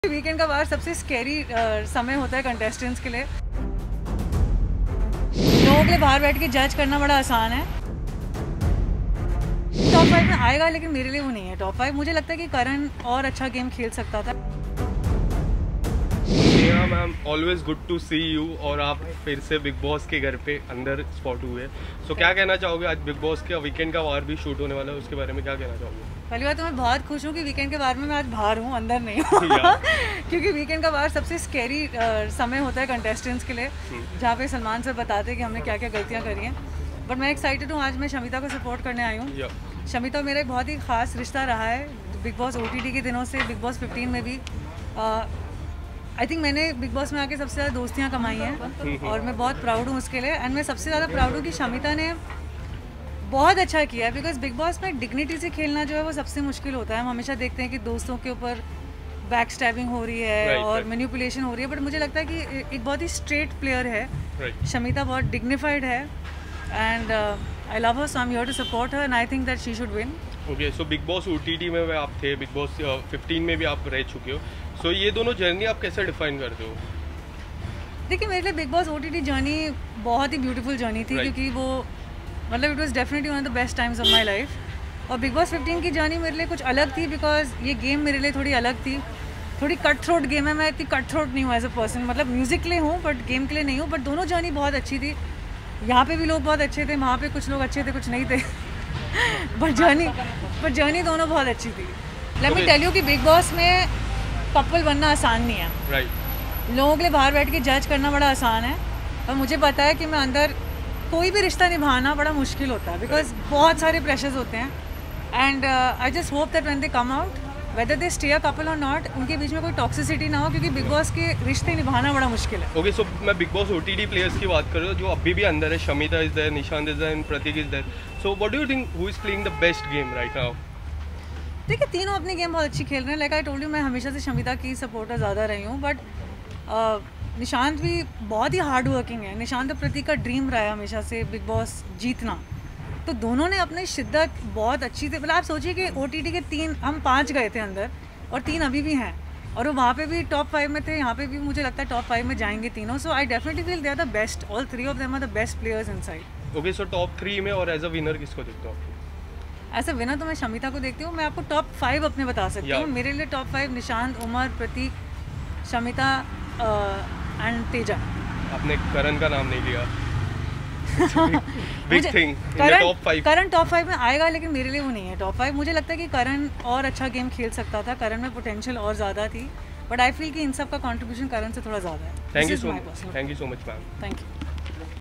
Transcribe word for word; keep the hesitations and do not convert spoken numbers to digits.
Weekend का बार सबसे scary समय होता है कंटेस्टेंट्स के लिए। लोगों के लिए बाहर बैठ के जज करना बड़ा आसान है। टॉप फाइव में आएगा लेकिन मेरे लिए वो नहीं है टॉप फाइव। मुझे लगता है कि करण और अच्छा गेम खेल सकता था। Neha ma'am, always good to see you. और आप फिर से बिग बॉस के घर पे अंदर स्पॉट हुए, सो क्या कहना चाहोगे? आज बिग बॉस का वीकेंड का वार भी शूट होने वाला है, उसके बारे में क्या कहना चाहोगे? पहली बात तो मैं बहुत खुश हूँ कि वीकेंड के बार में मैं आज बाहर हूँ, अंदर नहीं हूँ क्योंकि वीकेंड का बार सबसे स्कैरी समय होता है कंटेस्टेंट्स के लिए, जहाँ पे सलमान सर बताते हैं कि हमने क्या क्या गलतियाँ करी हैं। बट मैं एक्साइटेड हूँ, आज मैं शमिता को सपोर्ट करने आई हूँ। शमिता मेरा एक बहुत ही खास रिश्ता रहा है बिग बॉस ओटीटी के दिनों से। बिग बॉस फिफ्टीन में भी आई थिंक मैंने बिग बॉस में आके सबसे ज़्यादा दोस्तियाँ कमाई हैं और मैं बहुत प्राउड हूँ उसके लिए। एंड मैं सबसे ज़्यादा प्राउड हूँ कि शमिता ने बहुत अच्छा किया है, बिकॉज बिग बॉस में डिग्निटी से खेलना जो है वो सबसे मुश्किल होता है। हम हमेशा देखते हैं कि दोस्तों के ऊपर बैक स्टैबिंग हो रही है right, और मैनिपुलेशन हो रही है, बट मुझे लगता है कि एक बहुत ही स्ट्रेट प्लेयर है right. शमिता बहुत डिग्निफाइड है and I love her, so I am here to support her and I think that she should win. Okay, so Bigg Boss OTT में आप थे, बिग बॉस फिफ्टीन में भी आप रह चुके हो, सो so, ये दोनों जर्नी आप कैसे डिफाइन करते हो? देखिए, मेरे लिए बिग बॉस ओटीटी जर्नी बहुत ही ब्यूटीफुल जर्नी थी right. क्योंकि वो मतलब it was definitely one of the best times of my life. और बिग बॉस फिफ्टीन की जर्नी मेरे लिए कुछ अलग थी, बिकॉज ये गेम मेरे लिए थोड़ी अलग थी, थोड़ी कट थ्रोट गेम है। मैं इतनी कट थ्रोट नहीं हूँ एज अ पर्सन, मतलब म्यूज़िक के लिए हूँ बट गेम के लिए नहीं हूँ। बट दोनों जर्नी बहुत अच्छी थी। यहाँ पे भी लोग बहुत अच्छे थे, वहाँ पे कुछ लोग अच्छे थे, कुछ नहीं थे बट जर्नी बट जर्नी दोनों बहुत अच्छी थी। लेट मी टेल यू कि बिग बॉस में कपल बनना आसान नहीं है right. लोगों के लिए बाहर बैठ के जज करना बड़ा आसान है, और मुझे पता है कि मैं अंदर कोई भी रिश्ता निभाना बड़ा मुश्किल होता है, बिकॉज right. बहुत सारे प्रेशर्स होते हैं। And I just hope that when they come out, whether they stay a couple और नॉट, उनके बीच में कोई टॉक्सिसिटी ना हो, क्योंकि बिग बॉस के रिश्ते निभाना बड़ा मुश्किल है। ओके, सो मैं बिग बॉस ओटीटी प्लेयर्स की बात कर रहा हूँ जो अभी भी अंदर है। Shamita is there, Nishant is there and Prateek is there. So what do you think who is playing the best game right now? देखिए, तीनों अपनी गेम बहुत अच्छी खेल रहे हैं। लाइक आई टोल्ड यू, मैं हमेशा से शमिता की सपोर्टर ज़्यादा रही हूँ, बट निशांत भी बहुत ही हार्ड वर्किंग है। निशांत और प्रतीक का ड्रीम रहा है हमेशा से बिग बॉस जीतना, तो दोनों ने अपनी शिद्दत बहुत अच्छी थी। मतलब आप सोचिए कि ओटीटी के तीन, हम पाँच गए थे अंदर और तीन अभी भी हैं, और वो वहाँ पे भी टॉप फाइव में थे, यहाँ पे भी मुझे लगता है टॉप फाइव में जाएंगे तीनों। So I definitely feel they are the best, all three of them are the best players inside. Okay, so top three में और एज अ विनर किसको देखते हो? एज अ विनर तो मैं शमिता को देखती हूँ। मैं आपको टॉप फाइव अपने बता सकती हूँ। मेरे लिए top five Nishant, Umar, Prateek, Shamita and Teja. आपने करण का नाम नहीं लिया। Big thing top five. Karan top five में आएगा लेकिन मेरे लिए वो नहीं है टॉप फाइव। मुझे लगता है कि करण और अच्छा गेम खेल सकता था, करण में पोटेंशियल और ज़्यादा थी, बट आई फील कि इन सब का कंट्रीब्यूशन करण से थोड़ा ज़्यादा है। Thank you so much, thank you so much ma'am. Thank you.